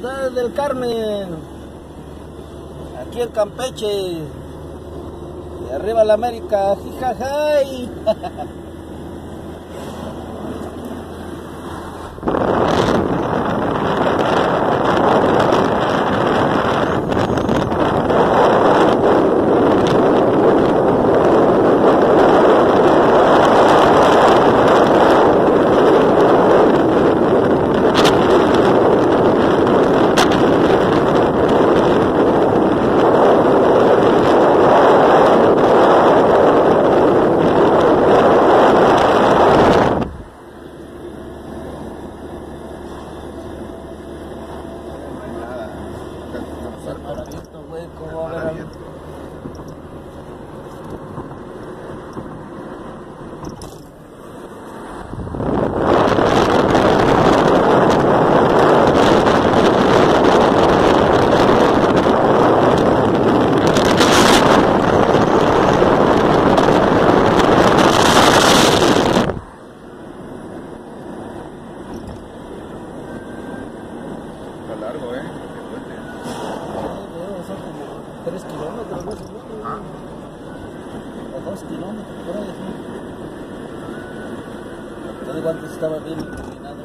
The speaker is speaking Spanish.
Ciudad del Carmen, aquí en Campeche, y arriba la América, jijajay. Largo, el puente. Son como 3 kilómetros, ¿no? O 2 kilómetros, por ahí. Te digo, antes estaba bien iluminado.